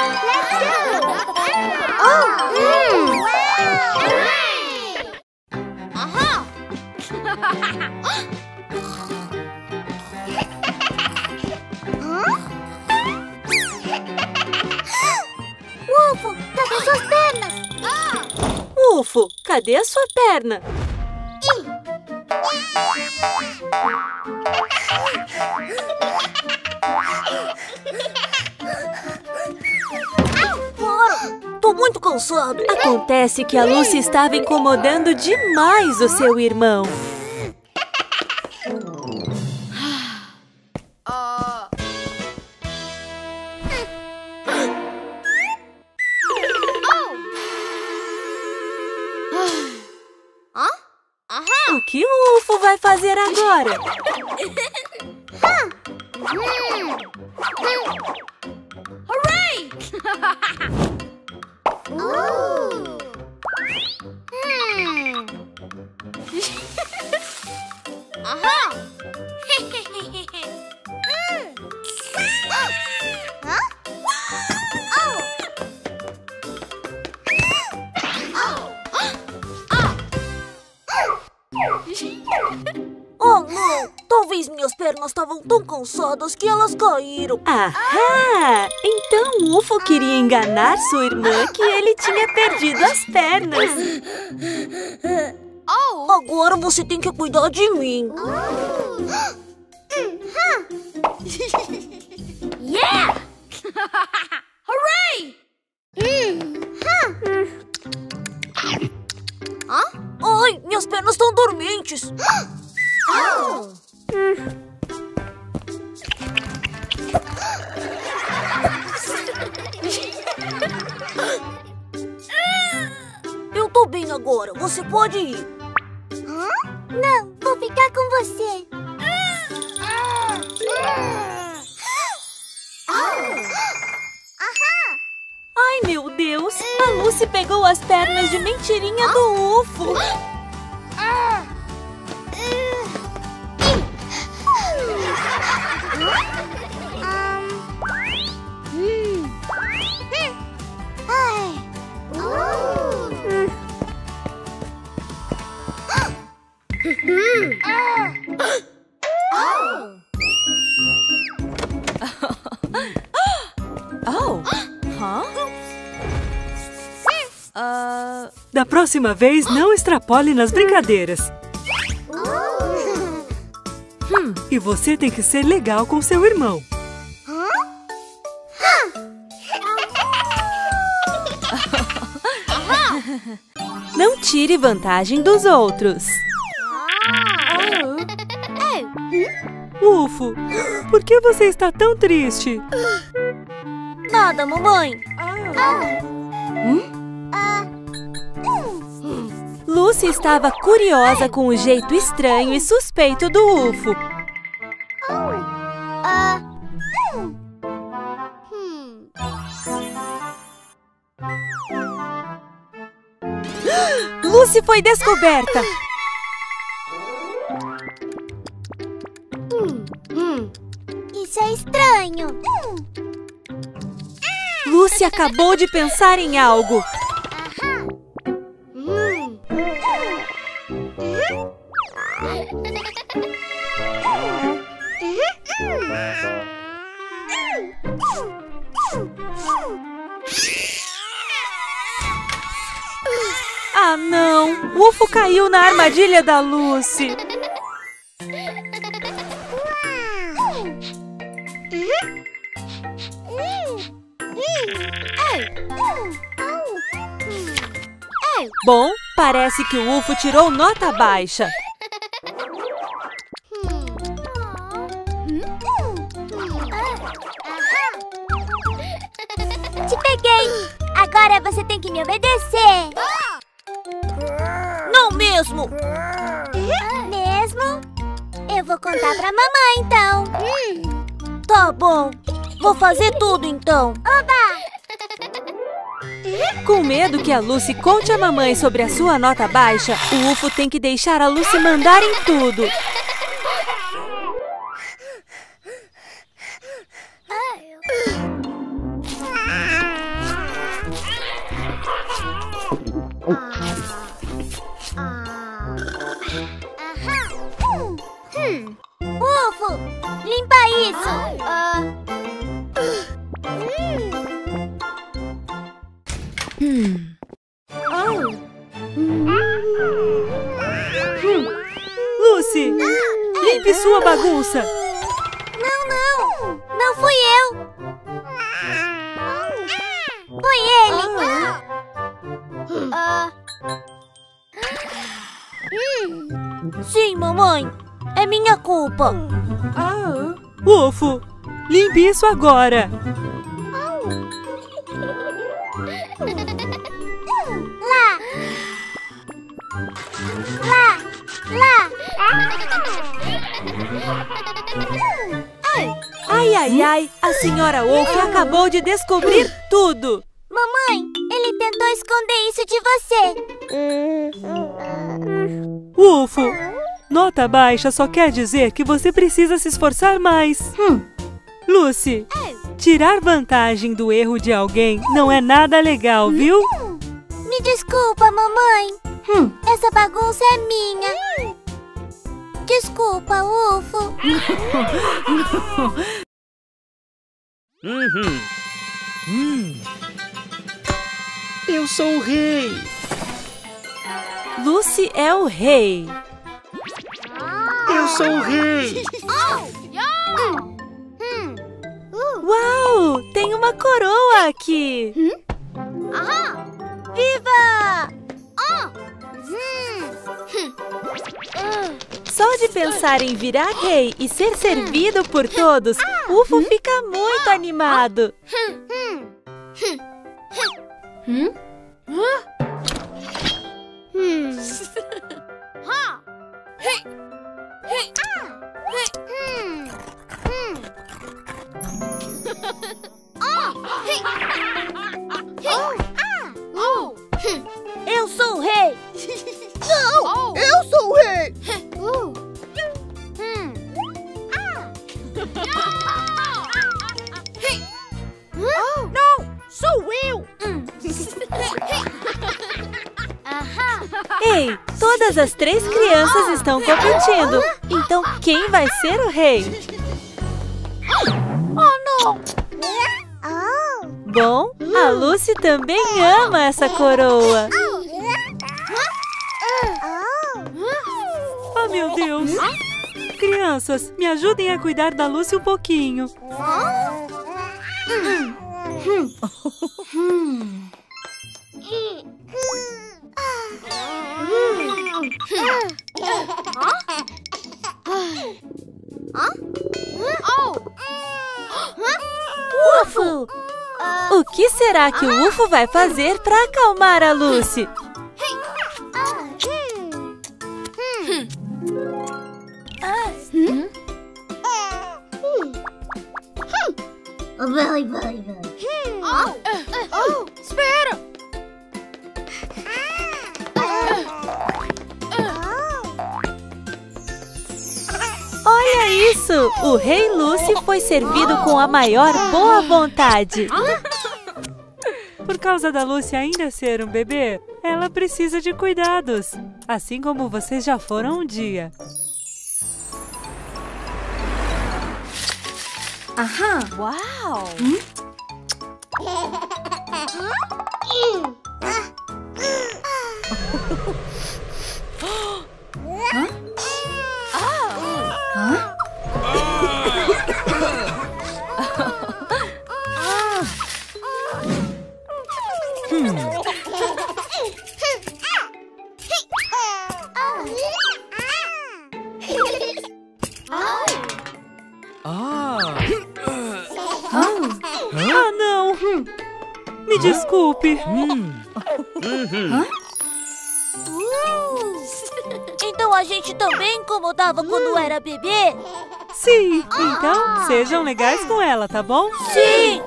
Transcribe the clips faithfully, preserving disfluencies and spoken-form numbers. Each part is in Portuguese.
Oh! Mm. Aha! Ufo, cadê suas pernas? Ufo, cadê a sua perna? Tô muito cansado. Acontece que a Lucy estava incomodando demais o seu irmão. O que o Ufo vai fazer agora? Hooray! Aha! Oh, não! Talvez minhas pernas estavam tão cansadas que elas caíram. Ahá! Então o Ufo queria enganar sua irmã que ele tinha perdido as pernas. Agora você tem que cuidar de mim. Yeah! Hooray! Ai, minhas pernas estão dormentes. Eu tô bem agora. Você pode ir. Não, vou ficar com você. Ai, meu Deus! A Lucy pegou as pernas de mentirinha do Ufo. Oh! Hã? Uh... Da próxima vez, não extrapole nas brincadeiras. Hum, e você tem que ser legal com seu irmão. Não tire vantagem dos outros. Ufo, por que você está tão triste? Nada, mamãe. Hum? Lucy estava curiosa com o jeito estranho e suspeito do Ufo. Lucy foi descoberta. Isso é estranho. Lucy acabou de pensar em algo. Ah, não! O Ufo caiu na armadilha da Lucy. Bom, parece que o Ufo tirou nota baixa. Te peguei! Agora você tem que me obedecer! Não mesmo! Mesmo? Eu vou contar pra mamãe, então! Tá bom! Vou fazer tudo, então! Oba! Com medo que a Lucy conte à mamãe sobre a sua nota baixa, o Ufo tem que deixar a Lucy mandar em tudo. Ufo, limpa isso. Hum. Lucy, limpe sua bagunça. Não, não. Não fui eu. Foi ele. Sim, mamãe. É minha culpa. Ufo, limpe isso agora. Lá. Lá. Lá. Ai, ai, ai, a senhora Ufo acabou de descobrir tudo. Mamãe, ele tentou esconder isso de você. Ufo, nota baixa só quer dizer que você precisa se esforçar mais. Hum. Lucy, tirar vantagem do erro de alguém não é nada legal, viu? Me desculpa, mamãe. Hum. Essa bagunça é minha. Desculpa, Ufo. Uhum. Hum. Eu sou o rei. Lucy é o rei. Eu sou o rei. Uau, tem uma coroa aqui. Viva! Só de pensar em virar rei e ser servido por todos, Ufo fica muito animado. Hum? Eu sou o rei! Não! Eu sou o rei! Não! Sou eu! Ei, todas as três crianças estão competindo. Então quem vai ser o rei? Oh, não! Bom, a Lucy também ama essa coroa. Oh, meu Deus! Crianças, me ajudem a cuidar da Lucy um pouquinho. Ufo! O que será que o Ufo vai fazer para acalmar a Lucy? Vai, vai, vai. Oh, oh, espera! Olha isso! O rei Lucy foi servido com a maior boa vontade. Por causa da Lucy ainda ser um bebê, ela precisa de cuidados, assim como vocês já foram um dia. Aham! Uau! Hum? Hã? Hã? Ah, não! Me desculpe. Hum. Uhum. Então a gente também incomodava quando era bebê? Sim, então sejam legais com ela, tá bom? Sim!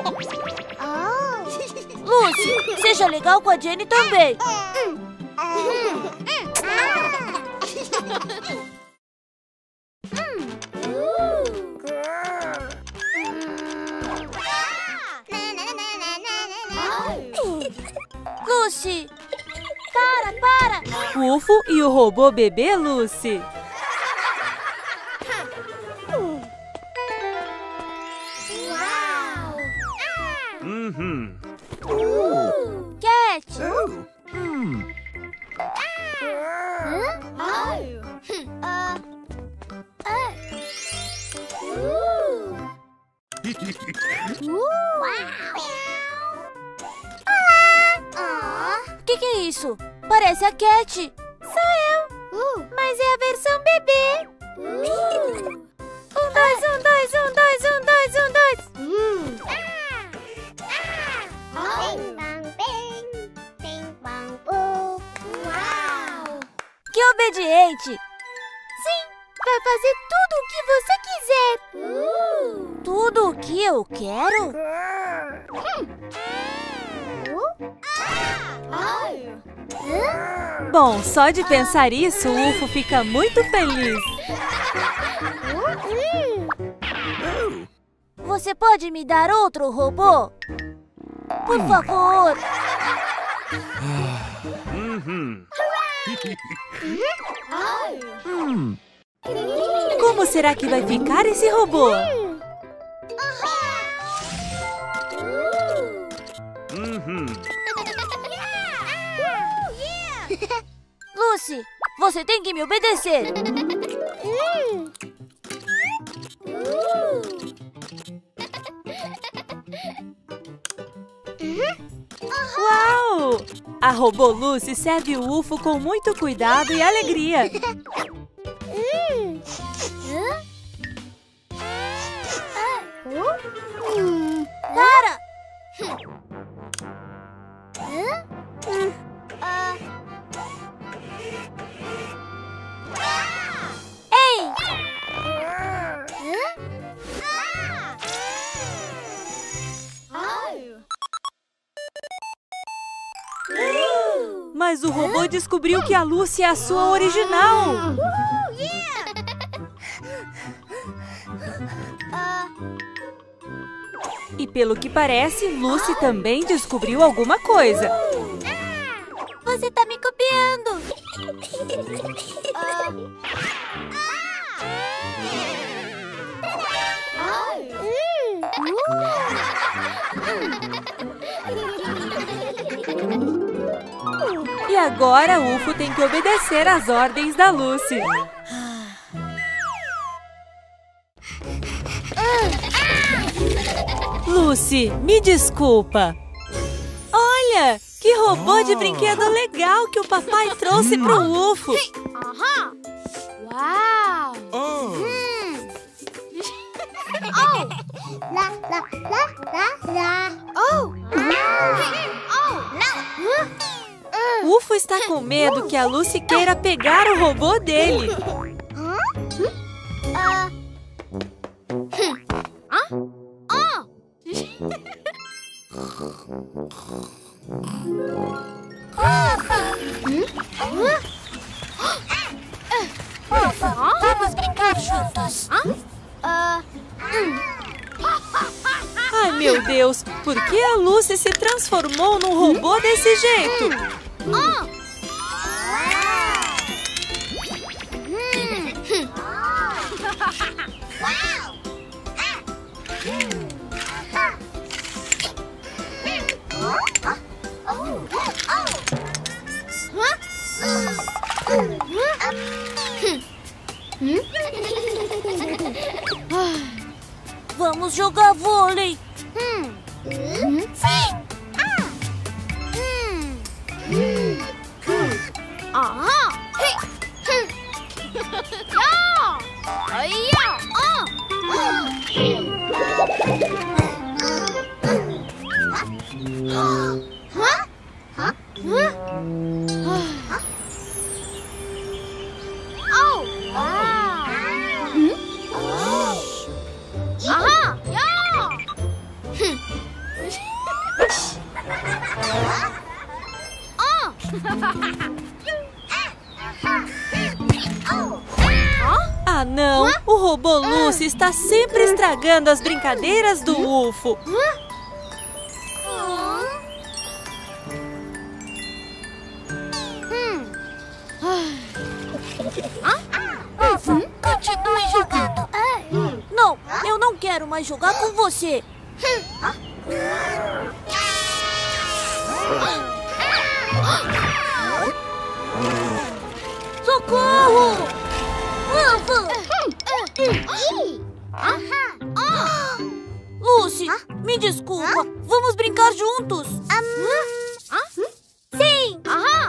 Lucy, seja legal com a Jenny também. Lucy, Para, para! Ufo e o robô bebê Lucy. Uau! Uhum. Cat! Hum. O que, que é isso? Parece a Cat. Sou eu. Mas é a versão bebê. Um, dois, um, dois, um, dois, um, dois, um, dois. Que obediente. Sim, vai fazer tudo o que você quiser. Tudo o que eu quero? Bom, só de pensar isso, o Ufo fica muito feliz. Você pode me dar outro robô? Por favor. Uhum. Como será que vai ficar esse robô? Uhum. Lucy, você tem que me obedecer. Uau! A robô Lucy serve o Ufo com muito cuidado e alegria. Para! Ei! Mas o robô descobriu que a Lucy é a sua original. E pelo que parece, Lucy também descobriu alguma coisa. Você tá me copiando. E agora o Ufo tem que obedecer às ordens da Lucy. Lucy, me desculpa. Olha, que robô de brinquedo legal que o papai trouxe pro Ufo. Uau! Oh. Lá, lá, lá, lá, lá. Oh! Oh, não! Ufo está com medo que a Lucy queira pegar o robô dele. Vamos brincar juntos. Ai, meu Deus, por que a Lucy se transformou num robô desse jeito? Vamos jogar vôlei. Sim! Ah, não! O robô Lucy está sempre estragando as brincadeiras do Ufo. Ufa, continue jogando. Não, eu não quero mais jogar com você. Socorro! Ufa! Lucy, me desculpa. Vamos brincar juntos. Sim!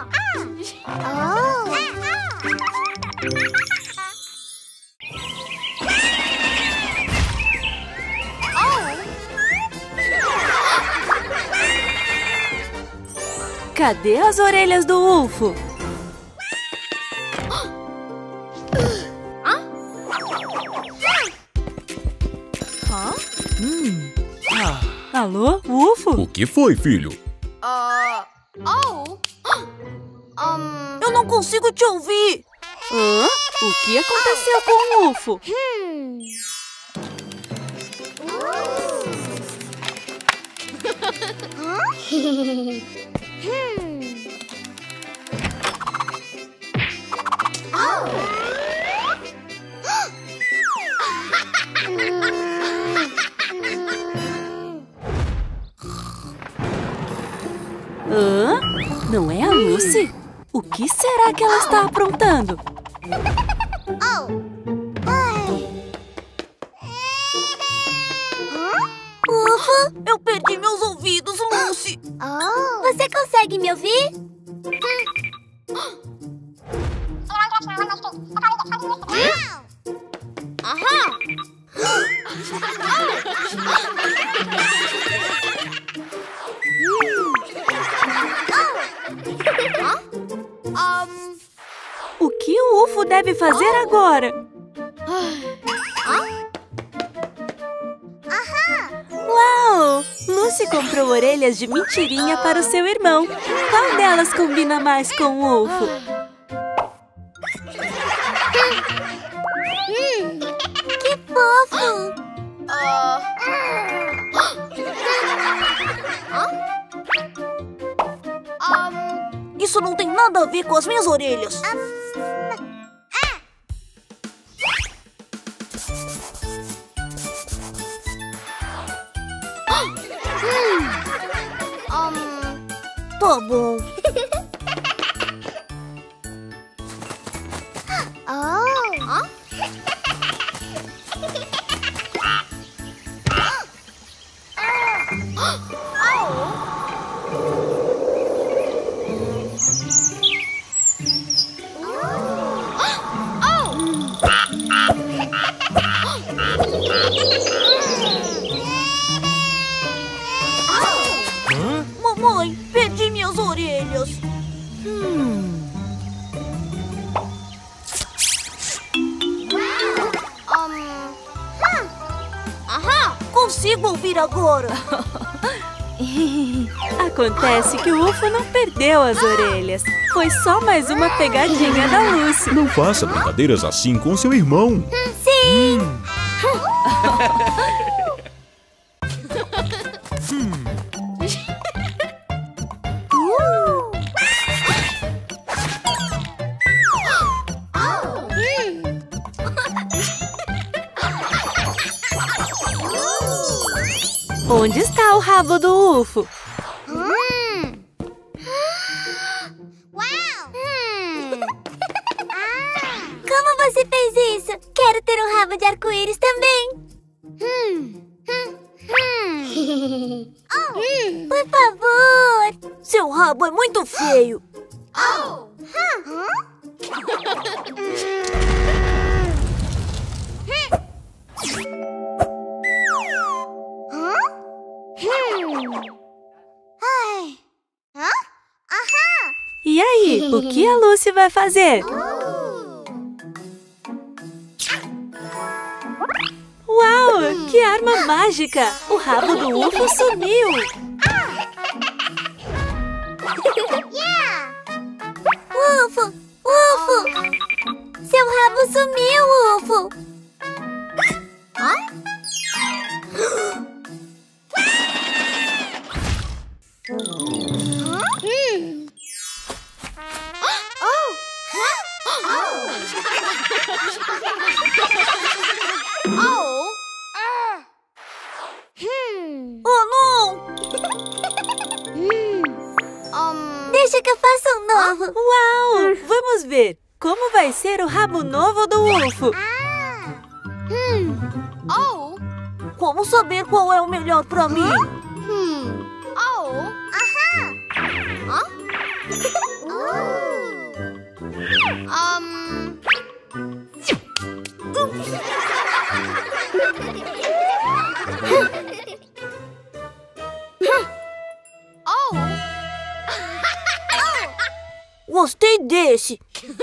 Cadê as orelhas do Ufo? Hum. Alô, Ufo? O que foi, filho? Eu não consigo te ouvir. Hã? O que aconteceu com o Ufo? Hã? Não é a Lucy? O que será que ela está aprontando? Ufa, eu perdi meus ouvidos, Lucy. Você consegue me ouvir? O que o Ufo deve fazer agora? Uau! Lucy comprou orelhas de mentirinha para o seu irmão. Qual delas combina mais com o Ufo? Que fofo! Isso não tem nada a ver com as minhas orelhas. Tá bom. Mamãe, perdi minhas orelhas. Hum. Consigo ouvir agora. Acontece que o Ufo não perdeu as orelhas. Foi só mais uma pegadinha da Lucy. Não faça brincadeiras assim com seu irmão. Sim! Onde está o rabo do Ufo? Como você fez isso? Quero ter um rabo de arco-íris também. Por favor. Seu rabo é muito feio. E aí, o que a Lucy vai fazer? Uau, que arma mágica! O rabo do Ufo sumiu! Ufo, Ufo! Seu rabo sumiu, Ufo! Uau! Vamos ver como vai ser o rabo novo do Ufo. Hum. Oh. Como saber qual é o melhor pra mim? Hum. Oh. Aham. Hã? Um. Oh. Gostei desse.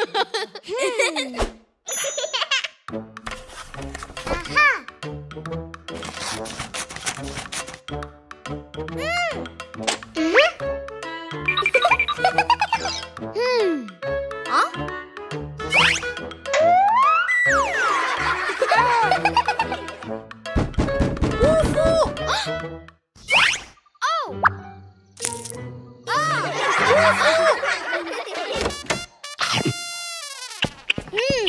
Hum. Hã? Ufo! Oh! Ah! Ufo! Hum.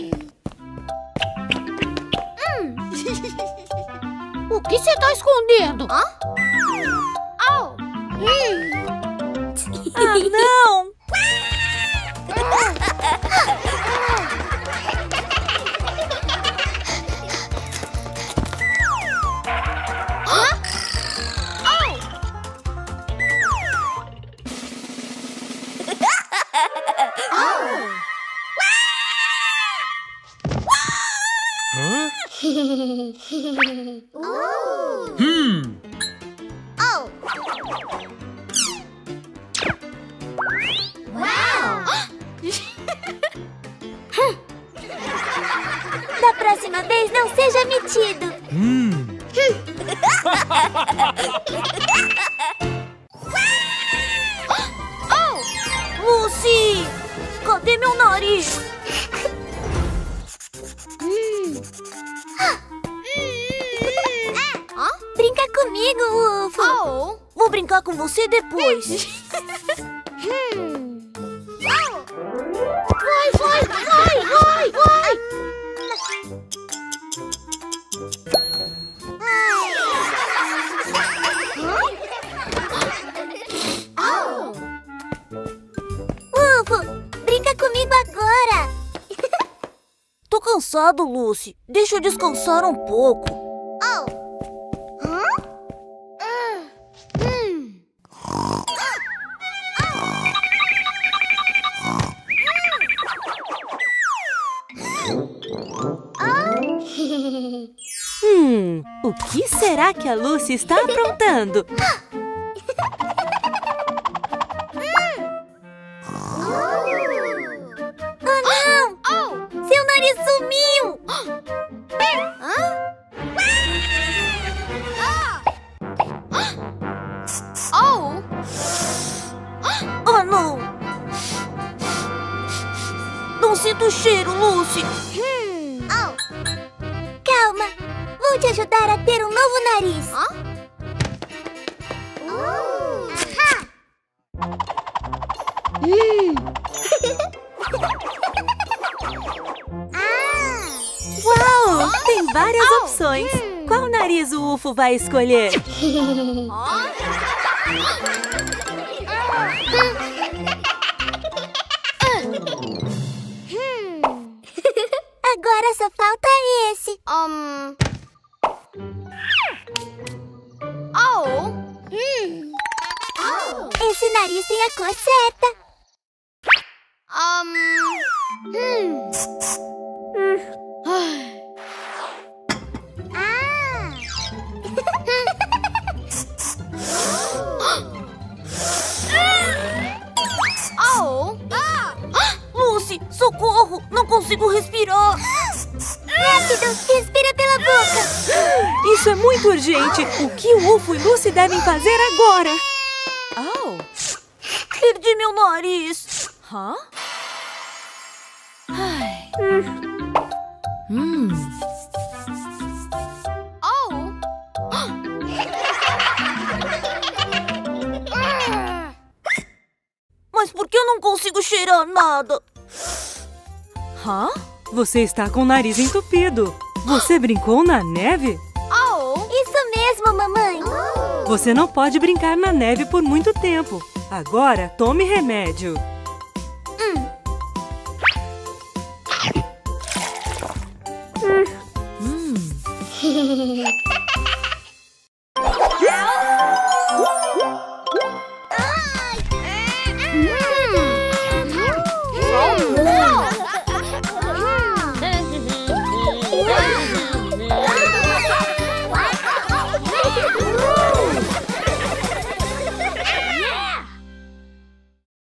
Hum. O que você está escondendo? Hã? Oh! Hum. Ah, não! Hmm. Oh. Uau! Da próxima vez, não seja metido. Hmm. Oh! Lucy! Cadê meu nariz? Hum. Ah. Brinca comigo, Ufo. Oh. Vou brincar com você depois. hum. Oh. Vai, vai, vai, vai, vai! Oh. Ufo, brinca comigo agora. Tô cansado, Lucy. Deixa eu descansar um pouco. Oh. Hã? Uh. Hum. Hum, o que será que a Lucy está aprontando? Oh, não! Oh. Seu nariz sumiu! Hã? Oh! Oh, não! Não sinto o cheiro, Lucy! Hum. Oh. Calma! Vou te ajudar a ter um novo nariz! Hã? Oh. Hum. Uau! Tem várias opções. Qual nariz o Ufo vai escolher? Agora só falta esse. Um. Oh. Hum. Oh. Esse nariz tem a cor certa. Um. Hum. Ah. Oh. Ah. Lucy, socorro! Não consigo respirar. Rápido, respira pela boca. Isso é muito urgente. O que o Ufo e Lucy devem fazer agora? Oh. Perdi meu nariz. Hã? Ai. Hum. Oh. Mas por que eu não consigo cheirar nada? Hã? Você está com o nariz entupido. Você brincou na neve? Oh. Isso mesmo, mamãe. Você não pode brincar na neve por muito tempo. Agora, tome remédio. Hum.